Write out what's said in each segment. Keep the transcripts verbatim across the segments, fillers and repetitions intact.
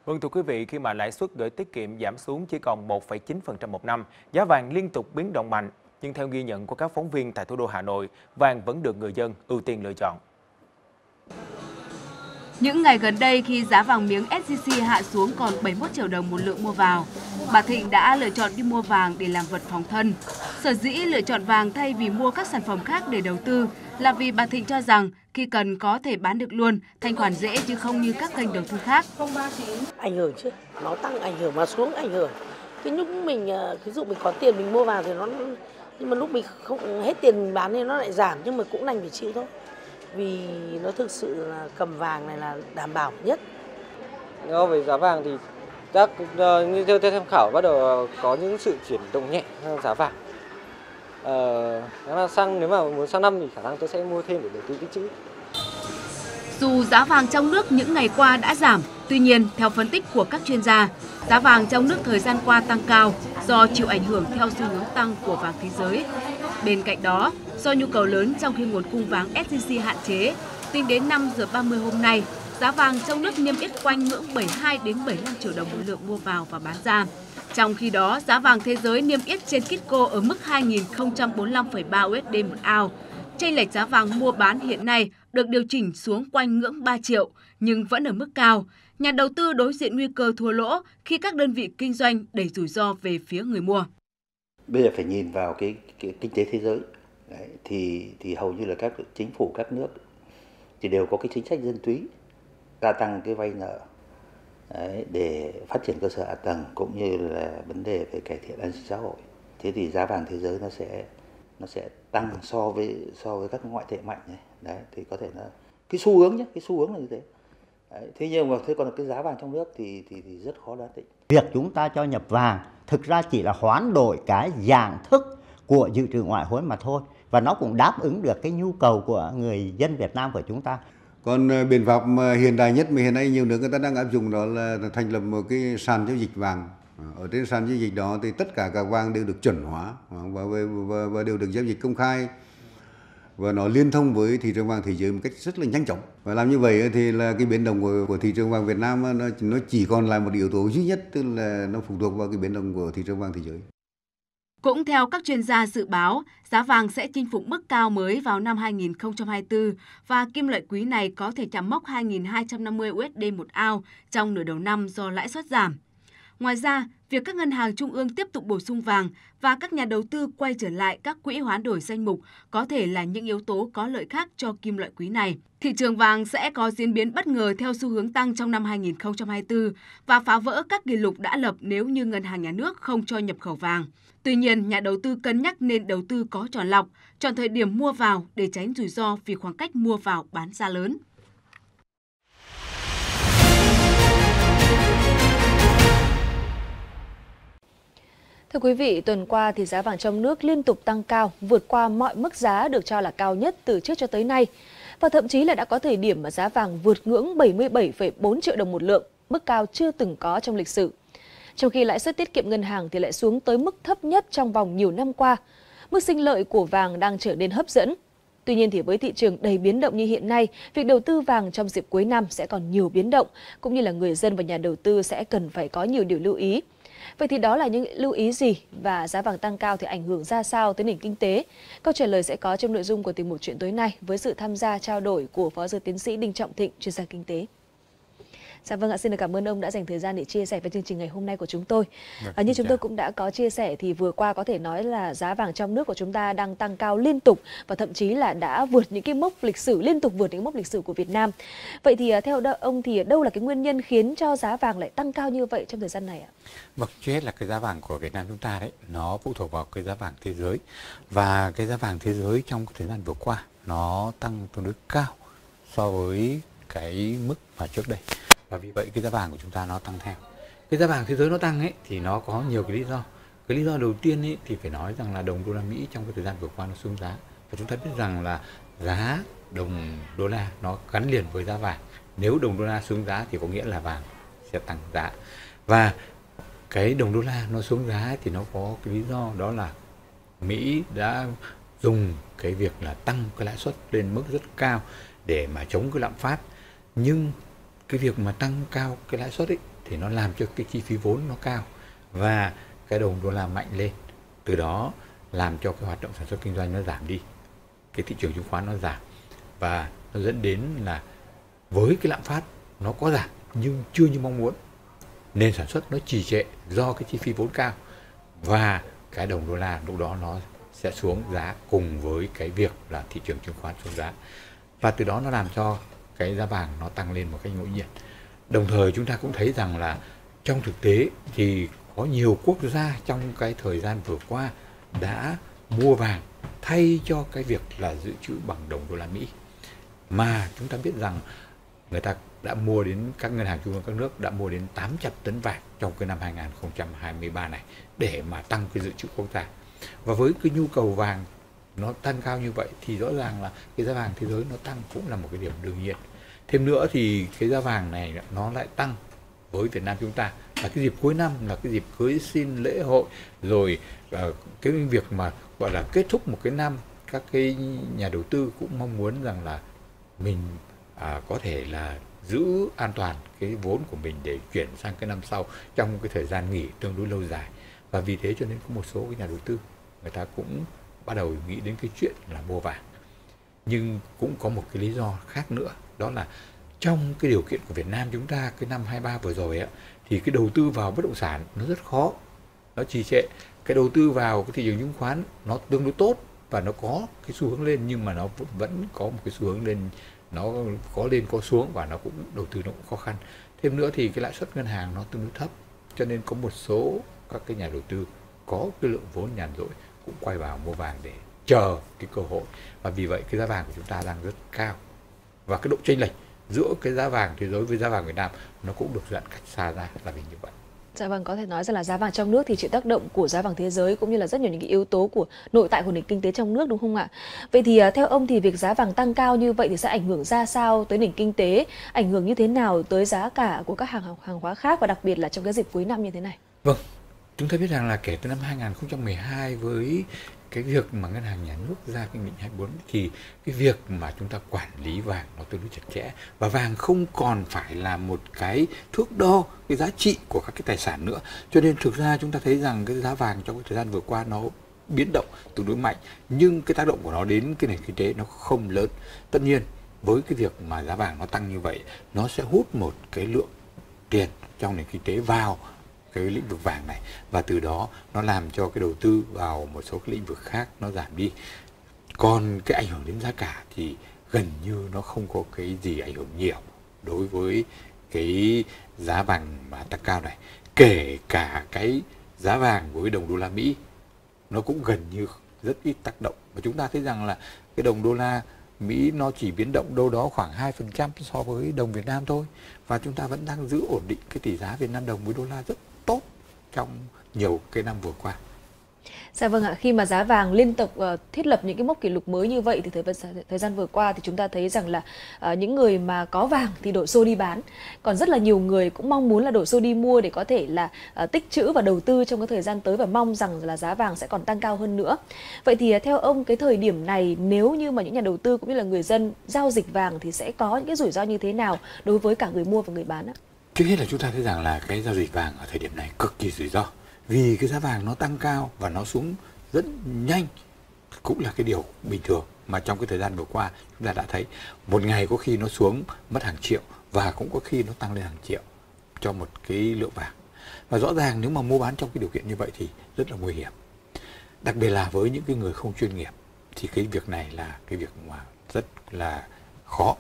Vâng thưa quý vị, khi mà lãi suất gửi tiết kiệm giảm xuống chỉ còn một phẩy chín phần trăm một năm, giá vàng liên tục biến động mạnh. Nhưng theo ghi nhận của các phóng viên tại thủ đô Hà Nội, vàng vẫn được người dân ưu tiên lựa chọn. Những ngày gần đây khi giá vàng miếng ét gi xê hạ xuống còn bảy mươi mốt triệu đồng một lượng mua vào, bà Thịnh đã lựa chọn đi mua vàng để làm vật phòng thân. Sở dĩ lựa chọn vàng thay vì mua các sản phẩm khác để đầu tư là vì bà Thịnh cho rằng khi cần có thể bán được luôn, thanh khoản dễ chứ không như các kênh đầu tư khác. Ảnh hưởng chứ, nó tăng ảnh hưởng mà xuống ảnh hưởng. Cái lúc mình, ví dụ mình có tiền mình mua vào thì nó, nhưng mà lúc mình không hết tiền mình bán thì nó lại giảm, nhưng mà cũng đành phải chịu thôi. Vì nó thực sự là cầm vàng này là đảm bảo nhất. Nói về giá vàng thì các như theo tham khảo bắt đầu có những sự chuyển động nhẹ giá vàng. Ờ, nếu mà sang nếu mà muốn sang năm thì khả năng tôi sẽ mua thêm để đầu tư tích trữ. Dù giá vàng trong nước những ngày qua đã giảm, tuy nhiên theo phân tích của các chuyên gia, giá vàng trong nước thời gian qua tăng cao do chịu ảnh hưởng theo xu hướng tăng của vàng thế giới. Bên cạnh đó, do nhu cầu lớn trong khi nguồn cung vàng ét gi xê hạn chế, tính đến năm giờ ba mươi hôm nay, giá vàng trong nước niêm yết quanh ngưỡng bảy mươi hai đến bảy mươi lăm triệu đồng một lượng mua vào và bán ra. Trong khi đó, giá vàng thế giới niêm yết trên Kitco ở mức hai nghìn không trăm bốn mươi lăm phẩy ba u ét đê một ounce. Chênh lệch giá vàng mua bán hiện nay được điều chỉnh xuống quanh ngưỡng ba triệu nhưng vẫn ở mức cao. Nhà đầu tư đối diện nguy cơ thua lỗ khi các đơn vị kinh doanh đẩy rủi ro về phía người mua. Bây giờ phải nhìn vào cái, cái kinh tế thế giới. Đấy, thì thì hầu như là các chính phủ các nước thì đều có cái chính sách dân túy, gia tăng cái vay nợ. Đấy, để phát triển cơ sở hạ tầng cũng như là vấn đề về cải thiện an sinh xã hội. Thế thì giá vàng thế giới nó sẽ nó sẽ tăng so với so với các ngoại tệ mạnh này. Đấy, thì có thể là cái xu hướng nhé, cái xu hướng là như thế. Đấy, thế nhưng mà thế còn cái giá vàng trong nước thì thì, thì rất khó đoán định. Việc chúng ta cho nhập vàng thực ra chỉ là hoán đổi cái dạng thức của dự trữ ngoại hối mà thôi, và nó cũng đáp ứng được cái nhu cầu của người dân Việt Nam của chúng ta. Còn biện pháp hiện đại nhất mà hiện nay nhiều nước người ta đang áp dụng đó là thành lập một cái sàn giao dịch vàng. Ở trên sàn giao dịch đó thì tất cả các vàng đều được chuẩn hóa và, và, và đều được giao dịch công khai, và nó liên thông với thị trường vàng thế giới một cách rất là nhanh chóng. Và làm như vậy thì là cái biến động của, của thị trường vàng Việt Nam nó, nó chỉ còn lại một yếu tố duy nhất, tức là nó phụ thuộc vào cái biến động của thị trường vàng thế giới. Cũng theo các chuyên gia dự báo, giá vàng sẽ chinh phục mức cao mới vào năm hai nghìn không trăm hai mươi tư và kim loại quý này có thể chạm mốc hai nghìn hai trăm năm mươi u ét đê một ounce trong nửa đầu năm do lãi suất giảm. Ngoài ra, việc các ngân hàng trung ương tiếp tục bổ sung vàng và các nhà đầu tư quay trở lại các quỹ hoán đổi danh mục có thể là những yếu tố có lợi khác cho kim loại quý này. Thị trường vàng sẽ có diễn biến bất ngờ theo xu hướng tăng trong năm hai nghìn không trăm hai mươi tư và phá vỡ các kỷ lục đã lập nếu như ngân hàng nhà nước không cho nhập khẩu vàng. Tuy nhiên, nhà đầu tư cân nhắc nên đầu tư có chọn lọc, chọn thời điểm mua vào để tránh rủi ro vì khoảng cách mua vào bán ra lớn. Thưa quý vị, tuần qua thì giá vàng trong nước liên tục tăng cao, vượt qua mọi mức giá được cho là cao nhất từ trước cho tới nay. Và thậm chí là đã có thời điểm mà giá vàng vượt ngưỡng bảy mươi bảy phẩy bốn triệu đồng một lượng, mức cao chưa từng có trong lịch sử. Trong khi lãi suất tiết kiệm ngân hàng thì lại xuống tới mức thấp nhất trong vòng nhiều năm qua, mức sinh lợi của vàng đang trở nên hấp dẫn. Tuy nhiên thì với thị trường đầy biến động như hiện nay, việc đầu tư vàng trong dịp cuối năm sẽ còn nhiều biến động, cũng như là người dân và nhà đầu tư sẽ cần phải có nhiều điều lưu ý. Vậy thì đó là những lưu ý gì và giá vàng tăng cao thì ảnh hưởng ra sao tới nền kinh tế? Câu trả lời sẽ có trong nội dung của tiểu mục Chuyện tối nay với sự tham gia trao đổi của Phó giáo sư tiến sĩ Đinh Trọng Thịnh, chuyên gia kinh tế. Dạ vâng ạ, xin được cảm ơn ông đã dành thời gian để chia sẻ với chương trình ngày hôm nay của chúng tôi. À, như chúng tôi cũng đã có chia sẻ thì vừa qua có thể nói là giá vàng trong nước của chúng ta đang tăng cao liên tục và thậm chí là đã vượt những cái mốc lịch sử, liên tục vượt những mốc lịch sử của Việt Nam. Vậy thì theo ông thì đâu là cái nguyên nhân khiến cho giá vàng lại tăng cao như vậy trong thời gian này ạ? Vâng, trước hết là cái giá vàng của Việt Nam chúng ta đấy, nó phụ thuộc vào cái giá vàng thế giới. Và cái giá vàng thế giới trong cái thời gian vừa qua nó tăng tương đối cao so với cái mức mà trước đây. Và vì vậy cái giá vàng của chúng ta nó tăng theo. Cái giá vàng thế giới nó tăng ấy thì nó có nhiều cái lý do. Cái lý do đầu tiên ấy thì phải nói rằng là đồng đô la Mỹ trong cái thời gian vừa qua nó xuống giá. Và chúng ta biết rằng là giá đồng đô la nó gắn liền với giá vàng. Nếu đồng đô la xuống giá thì có nghĩa là vàng sẽ tăng giá. Và cái đồng đô la nó xuống giá thì nó có cái lý do đó là Mỹ đã dùng cái việc là tăng cái lãi suất lên mức rất cao để mà chống cái lạm phát. Nhưng cái việc mà tăng cao cái lãi suất ấy thì nó làm cho cái chi phí vốn nó cao và cái đồng đô la mạnh lên, từ đó làm cho cái hoạt động sản xuất kinh doanh nó giảm đi, cái thị trường chứng khoán nó giảm, và nó dẫn đến là với cái lạm phát nó có giảm nhưng chưa như mong muốn, nền sản xuất nó trì trệ do cái chi phí vốn cao, và cái đồng đô la lúc đó nó sẽ xuống giá cùng với cái việc là thị trường chứng khoán xuống giá, và từ đó nó làm cho cái giá vàng nó tăng lên một cách ngẫu nhiên. Đồng thời chúng ta cũng thấy rằng là trong thực tế thì có nhiều quốc gia trong cái thời gian vừa qua đã mua vàng thay cho cái việc là dự trữ bằng đồng đô la Mỹ, mà chúng ta biết rằng người ta đã mua đến, các ngân hàng trung ương các nước đã mua đến tám trăm tấn vàng trong cái năm hai nghìn không trăm hai mươi ba này để mà tăng cái dự trữ quốc gia. Và với cái nhu cầu vàng nó tăng cao như vậy thì rõ ràng là cái giá vàng thế giới nó tăng cũng là một cái điểm đương nhiên. Thêm nữa thì cái giá vàng này nó lại tăng với Việt Nam chúng ta là cái dịp cuối năm, là cái dịp cưới xin, lễ hội, rồi uh, cái việc mà gọi là kết thúc một cái năm, các cái nhà đầu tư cũng mong muốn rằng là mình à, có thể là giữ an toàn cái vốn của mình để chuyển sang cái năm sau trong cái thời gian nghỉ tương đối lâu dài. Và vì thế cho nên có một số cái nhà đầu tư người ta cũng bắt đầu nghĩ đến cái chuyện là mua vàng. Nhưng cũng có một cái lý do khác nữa, đó là trong cái điều kiện của Việt Nam chúng ta cái năm hai ba vừa rồi á, thì cái đầu tư vào bất động sản nó rất khó, nó trì trệ. Cái đầu tư vào cái thị trường chứng khoán nó tương đối tốt và nó có cái xu hướng lên, nhưng mà nó vẫn có một cái xu hướng lên, nó có lên có xuống, và nó cũng đầu tư nó cũng khó khăn. Thêm nữa thì cái lãi suất ngân hàng nó tương đối thấp, cho nên có một số các cái nhà đầu tư có cái lượng vốn nhàn rỗi cũng quay vào mua vàng để chờ cái cơ hội, và vì vậy cái giá vàng của chúng ta đang rất cao, và cái độ chênh lệch giữa cái giá vàng thế giới với giá vàng Việt Nam nó cũng được giãn cách xa ra là vì như vậy. Dạ vâng, có thể nói rằng là giá vàng trong nước thì chịu tác động của giá vàng thế giới cũng như là rất nhiều những cái yếu tố của nội tại của nền kinh tế trong nước, đúng không ạ? Vậy thì theo ông thì việc giá vàng tăng cao như vậy thì sẽ ảnh hưởng ra sao tới nền kinh tế, ảnh hưởng như thế nào tới giá cả của các hàng hàng hóa khác, và đặc biệt là trong cái dịp cuối năm như thế này? Vâng, chúng ta biết rằng là kể từ năm hai nghìn không trăm mười hai, với cái việc mà ngân hàng nhà nước ra cái nghị định hai mươi bốn thì cái việc mà chúng ta quản lý vàng nó tương đối chặt chẽ, và vàng không còn phải là một cái thước đo cái giá trị của các cái tài sản nữa. Cho nên thực ra chúng ta thấy rằng cái giá vàng trong cái thời gian vừa qua nó biến động tương đối mạnh, nhưng cái tác động của nó đến cái nền kinh tế nó không lớn. Tất nhiên với cái việc mà giá vàng nó tăng như vậy, nó sẽ hút một cái lượng tiền trong nền kinh tế vào cái lĩnh vực vàng này, và từ đó nó làm cho cái đầu tư vào một số cái lĩnh vực khác nó giảm đi. Còn cái ảnh hưởng đến giá cả thì gần như nó không có cái gì ảnh hưởng nhiều đối với cái giá vàng mà tăng cao này. Kể cả cái giá vàng với đồng đô la Mỹ nó cũng gần như rất ít tác động, và chúng ta thấy rằng là cái đồng đô la Mỹ nó chỉ biến động đâu đó khoảng hai phần trăm so với đồng Việt Nam thôi, và chúng ta vẫn đang giữ ổn định cái tỷ giá Việt Nam đồng với đô la rất tốt trong nhiều cái năm vừa qua. Dạ vâng ạ, khi mà giá vàng liên tục uh, thiết lập những cái mốc kỷ lục mới như vậy thì thời, thời gian vừa qua thì chúng ta thấy rằng là uh, những người mà có vàng thì đổ xô đi bán, còn rất là nhiều người cũng mong muốn là đổ xô đi mua để có thể là uh, tích trữ và đầu tư trong cái thời gian tới, và mong rằng là giá vàng sẽ còn tăng cao hơn nữa. Vậy thì uh, theo ông, cái thời điểm này nếu như mà những nhà đầu tư cũng như là người dân giao dịch vàng thì sẽ có những cái rủi ro như thế nào đối với cả người mua và người bán ạ? Trước hết là chúng ta thấy rằng là cái giao dịch vàng ở thời điểm này cực kỳ rủi ro, vì cái giá vàng nó tăng cao và nó xuống rất nhanh cũng là cái điều bình thường, mà trong cái thời gian vừa qua chúng ta đã thấy một ngày có khi nó xuống mất hàng triệu, và cũng có khi nó tăng lên hàng triệu cho một cái lượng vàng. Và rõ ràng nếu mà mua bán trong cái điều kiện như vậy thì rất là nguy hiểm, đặc biệt là với những cái người không chuyên nghiệp thì cái việc này là cái việc mà rất là khó.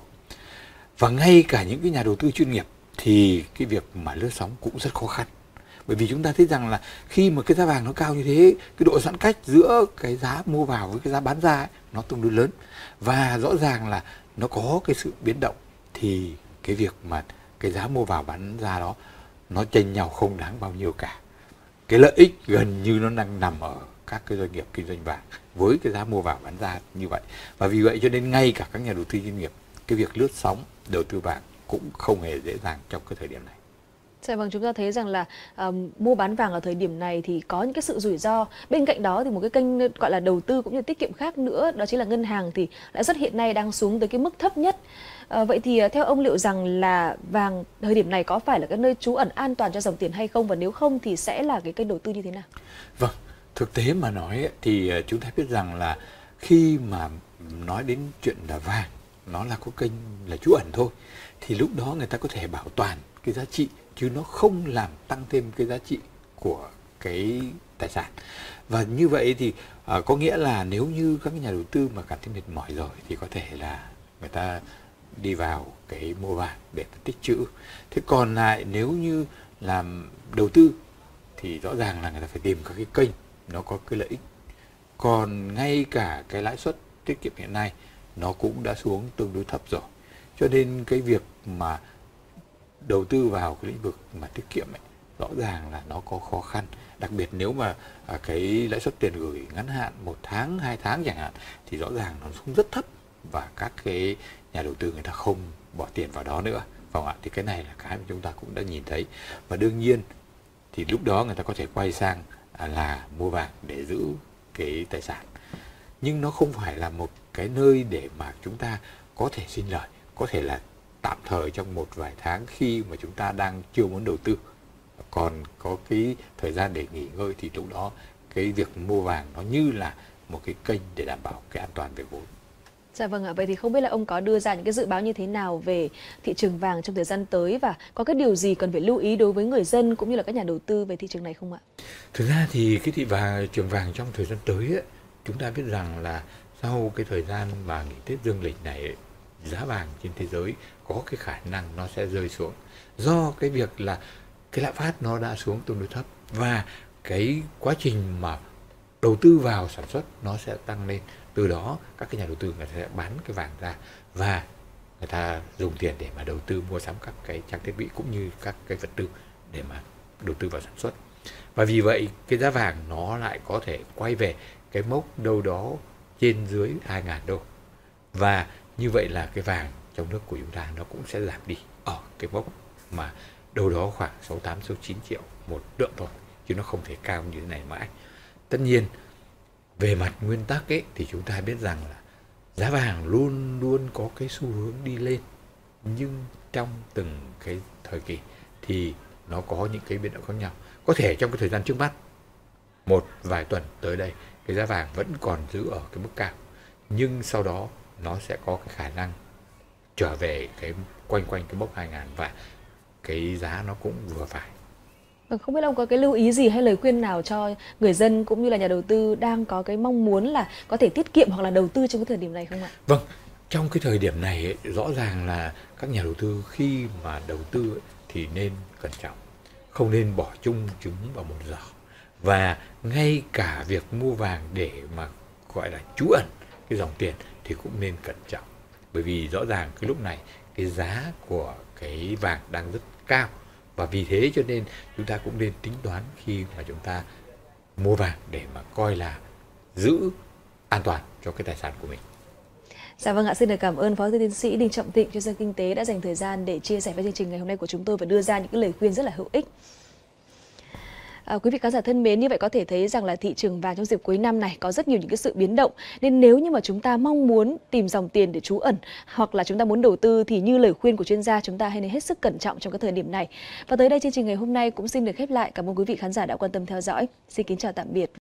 Và ngay cả những cái nhà đầu tư chuyên nghiệp thì cái việc mà lướt sóng cũng rất khó khăn, bởi vì chúng ta thấy rằng là khi mà cái giá vàng nó cao như thế, cái độ giãn cách giữa cái giá mua vào với cái giá bán ra ấy, nó tương đối lớn, và rõ ràng là nó có cái sự biến động, thì cái việc mà cái giá mua vào bán ra đó nó chênh nhau không đáng bao nhiêu cả. Cái lợi ích gần như nó đang nằm ở các cái doanh nghiệp kinh doanh vàng với cái giá mua vào bán ra như vậy, và vì vậy cho nên ngay cả các nhà đầu tư chuyên nghiệp, cái việc lướt sóng đầu tư vàng cũng không hề dễ dàng trong cái thời điểm này. Dạ vâng, chúng ta thấy rằng là um, mua bán vàng ở thời điểm này thì có những cái sự rủi ro. Bên cạnh đó thì một cái kênh gọi là đầu tư cũng như tiết kiệm khác nữa, đó chính là ngân hàng, thì lãi suất hiện nay đang xuống tới cái mức thấp nhất. À, vậy thì theo ông liệu rằng là vàng thời điểm này có phải là cái nơi trú ẩn an toàn cho dòng tiền hay không, và nếu không thì sẽ là cái kênh đầu tư như thế nào? Vâng, thực tế mà nói thì chúng ta biết rằng là khi mà nói đến chuyện là vàng nó là có kênh là trú ẩn thôi, thì lúc đó người ta có thể bảo toàn cái giá trị chứ nó không làm tăng thêm cái giá trị của cái tài sản. Và như vậy thì à, có nghĩa là nếu như các nhà đầu tư mà cảm thấy mệt mỏi rồi thì có thể là người ta đi vào cái mua vàng để tích trữ. Thế còn lại nếu như làm đầu tư thì rõ ràng là người ta phải tìm các cái kênh nó có cái lợi ích. Còn ngay cả cái lãi suất tiết kiệm hiện nay nó cũng đã xuống tương đối thấp rồi, cho nên cái việc mà đầu tư vào cái lĩnh vực mà tiết kiệm ấy, rõ ràng là nó có khó khăn. Đặc biệt nếu mà à, cái lãi suất tiền gửi ngắn hạn một tháng, hai tháng chẳng hạn, thì rõ ràng nó xuống rất thấp và các cái nhà đầu tư người ta không bỏ tiền vào đó nữa. Vâng ạ, thì cái này là cái mà chúng ta cũng đã nhìn thấy. Và đương nhiên thì lúc đó người ta có thể quay sang à, là mua vàng để giữ cái tài sản. Nhưng nó không phải là một cái nơi để mà chúng ta có thể sinh lời, có thể là tạm thời trong một vài tháng khi mà chúng ta đang chưa muốn đầu tư, còn có cái thời gian để nghỉ ngơi, thì lúc đó cái việc mua vàng nó như là một cái kênh để đảm bảo cái an toàn về vốn. Dạ vâng ạ, vậy thì không biết là ông có đưa ra những cái dự báo như thế nào về thị trường vàng trong thời gian tới, và có cái điều gì cần phải lưu ý đối với người dân cũng như là các nhà đầu tư về thị trường này không ạ? Thực ra thì cái thị vàng trường vàng trong thời gian tới ấy, chúng ta biết rằng là sau cái thời gian mà nghỉ Tết Dương lịch này ấy, giá vàng trên thế giới có cái khả năng nó sẽ rơi xuống, do cái việc là cái lạm phát nó đã xuống tương đối thấp và cái quá trình mà đầu tư vào sản xuất nó sẽ tăng lên. Từ đó các cái nhà đầu tư người ta sẽ bán cái vàng ra và người ta dùng tiền để mà đầu tư mua sắm các cái trang thiết bị cũng như các cái vật tư để mà đầu tư vào sản xuất. Và vì vậy cái giá vàng nó lại có thể quay về cái mốc đâu đó trên dưới hai nghìn đô. Và như vậy là cái vàng trong nước của chúng ta nó cũng sẽ giảm đi ở cái mốc mà đâu đó khoảng sáu mươi tám, sáu mươi chín triệu một lượng thôi, chứ nó không thể cao như thế này mãi. Tất nhiên về mặt nguyên tắc ấy thì chúng ta biết rằng là giá vàng luôn luôn có cái xu hướng đi lên, nhưng trong từng cái thời kỳ thì nó có những cái biến động khác nhau. Có thể trong cái thời gian trước mắt, một vài tuần tới đây, cái giá vàng vẫn còn giữ ở cái mức cao, nhưng sau đó nó sẽ có cái khả năng trở về cái quanh quanh cái mốc hai nghìn và cái giá nó cũng vừa phải. Không biết ông có cái lưu ý gì hay lời khuyên nào cho người dân cũng như là nhà đầu tư đang có cái mong muốn là có thể tiết kiệm hoặc là đầu tư trong cái thời điểm này không ạ? Vâng, trong cái thời điểm này ấy, rõ ràng là các nhà đầu tư khi mà đầu tư ấy, thì nên cẩn trọng, không nên bỏ chung trứng vào một giỏ. Và ngay cả việc mua vàng để mà gọi là trú ẩn cái dòng tiền thì cũng nên cẩn trọng. Bởi vì rõ ràng cái lúc này cái giá của cái vàng đang rất cao. Và vì thế cho nên chúng ta cũng nên tính toán khi mà chúng ta mua vàng để mà coi là giữ an toàn cho cái tài sản của mình. Dạ vâng ạ, xin được cảm ơn Phó Giáo sư Tiến sĩ Đinh Trọng Thịnh, chuyên gia kinh tế đã dành thời gian để chia sẻ với chương trình ngày hôm nay của chúng tôi và đưa ra những cái lời khuyên rất là hữu ích. À, quý vị khán giả thân mến, như vậy có thể thấy rằng là thị trường vàng trong dịp cuối năm này có rất nhiều những cái sự biến động, nên nếu như mà chúng ta mong muốn tìm dòng tiền để trú ẩn hoặc là chúng ta muốn đầu tư thì như lời khuyên của chuyên gia, chúng ta hãy nên hết sức cẩn trọng trong cái thời điểm này. Và tới đây chương trình ngày hôm nay cũng xin được khép lại. Cảm ơn quý vị khán giả đã quan tâm theo dõi. Xin kính chào tạm biệt.